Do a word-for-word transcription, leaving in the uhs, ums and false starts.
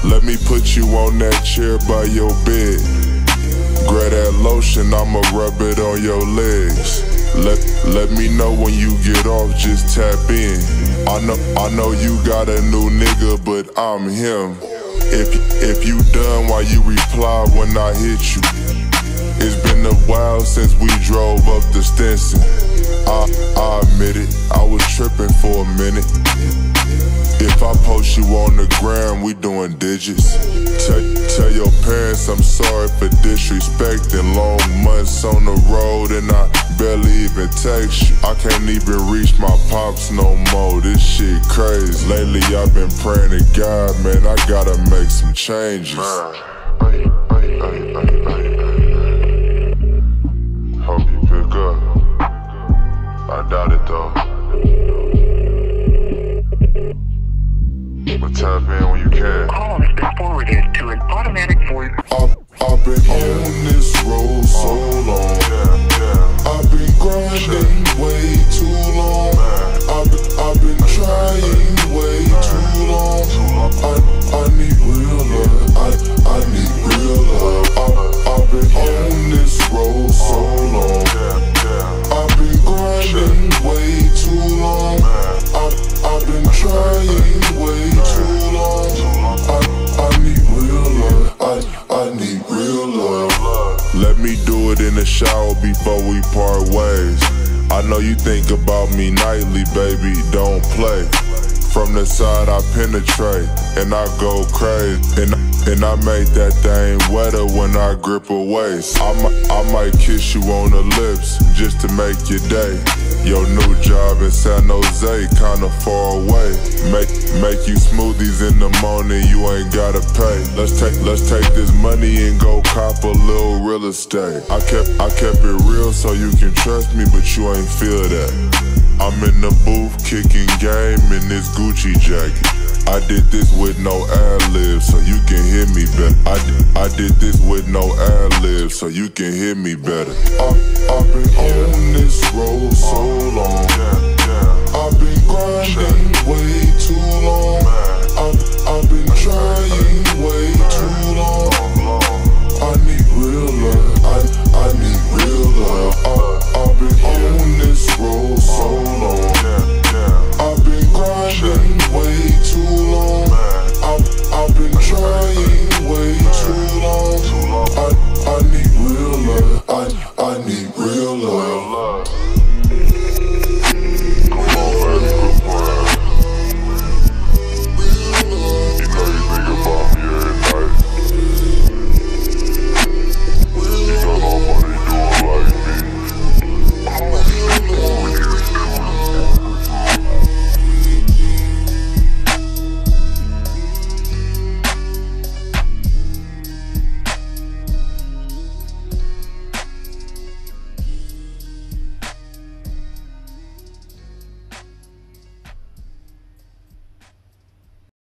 let me put you on that chair by your bed. Grab that lotion, I'ma rub it on your legs. Let, let me know when you get off, just tap in. I know, I know you got a new nigga, but I'm him. If, if you done, why you reply when I hit you? It's been a while since we drove up the Stinson. I, I admit it, I was tripping for a minute. If I post you on the ground, we doing digits. Tell, tell your parents I'm sorry for disrespecting. Long months on the road and I barely even text you. I can't even reach my pops no more, this shit crazy. Lately I've been praying to God, man, I gotta make some changes. Man. Ay, ay, ay, ay, ay, ay. Hope you pick up. I doubt it though. But tap in when you can. Call has been forwarded to an automatic voice. I've, I've been yeah. on this road so long. Yeah, yeah. I've been grinding yeah. way too long. Man. I've been, I've been trying way Man. too long. Too long. I, I need real love. I, I need real love. I've, I've been yeah. on this road so long. Yeah, yeah. I've been grinding yeah. way too long. Man. I've, I've been trying way too long. I, I need real love. I, I need real love. Let me do it in the shower before we part ways. I know you think about me nightly, baby, don't play. From the side I penetrate, and I go crazy. And, and I make that thing wetter when I grip her waist. I, I might kiss you on the lips, just to make your day. Your new job in San Jose, kinda far away. Make make you smoothies in the morning, you ain't gotta pay. Let's take let's take this money and go cop a little real estate. I kept I kept it real so you can trust me, but you ain't feel that. I'm in the booth kicking game in this Gucci jacket. I did this with no ad-libs, so you can hear me better. I did, I did this with no ad-libs, so you can hear me better. I, I've been yeah. on this road so long. Yeah, yeah. I've been grinding yeah. way too long. Man.